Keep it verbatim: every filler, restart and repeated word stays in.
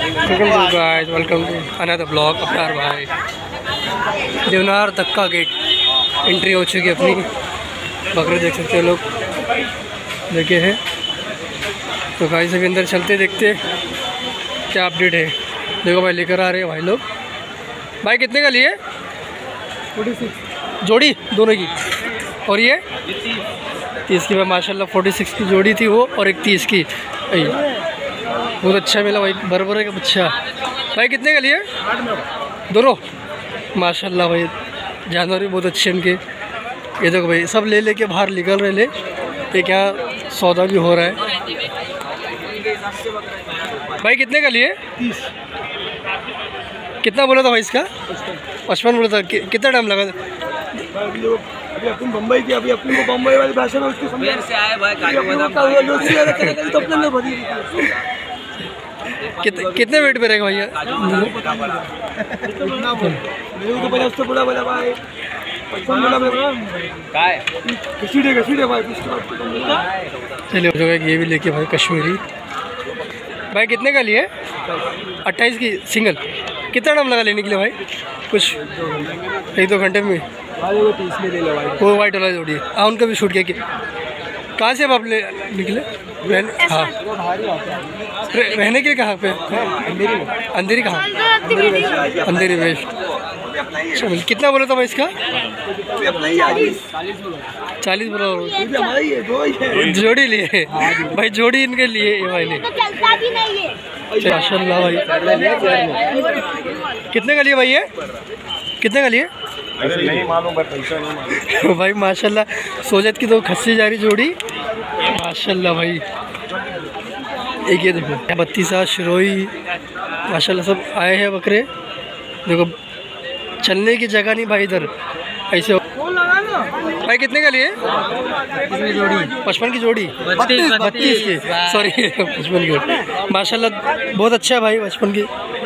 Guys, welcome to another blog. Aftar भाई, देवनार धक्का gate entry हो चुकी है अपनी। बकरे देख सकते हैं लोग, देखे हैं। तो गाइस अभी अंदर चलते देखते क्या अपडेट है। देखो भाई, लेकर आ रहे हैं भाई लोग। भाई कितने का लिए? फोर्टी सिक्स जोड़ी दोनों की। और ये तीस की भाई, माशाल्लाह फोर्टी सिक्स की जोड़ी थी वो, और एक तीस की। बहुत अच्छा मिला भाई, बरबर का बच्चा। भाई कितने का लिए? दोनों माशाल्लाह भाई, जानवर भी बहुत अच्छे इनके। ये देखो भाई, सब ले लेके बाहर निकल रहे ले। ये क्या सौदा भी हो रहा है। भाई कितने का लिए? तीस। कितना बोला था भाई इसका? पचपन बोला था। कि, कितना टाइम लगा? अभी अपनी बम्बई की, अभी अपनी बम्बई वाली भाषा में उसको से आए भाई। कितने कितने वेट पे रहेगा भैया? चलिए, ये भी लेके भाई कश्मीरी। भाई कितने का लिए? अट्ठाईस की सिंगल। कितना टाइम लगा लेने के लिए भाई? कुछ एक दो घंटे में। वो वाइट वाला जोड़ी है। हाँ, उनका भी शूट किया। कि कहाँ से अब आप ले निकले? हाँ, रहने के लिए कहाँ पे? अंधेरी। कहाँ? अंधेरी वेस्ट। चल, कितना बोला था भाई इसका? चालीस बोला। जोड़ी लिए भाई, जोड़ी इनके लिए ये भाई ने। माशाल्लाह भाई, कितने का लिए भाई ये? कितने का लिए? नहीं मालूम भाई, भाई माशाल्लाह। सोजत की तो खस्सी जा रही जोड़ी, माशाल्लाह भाई। एक ये देखो, बत्तीसा शिरोई, माशाल्लाह सब आए हैं बकरे। देखो, चलने की जगह नहीं भाई इधर, ऐसे। भाई कितने का लिए? जोड़ी पचपन की जोड़ी, बत्तीस की, सॉरी पचपन की। माशाल्लाह बहुत अच्छा है भाई, पचपन की।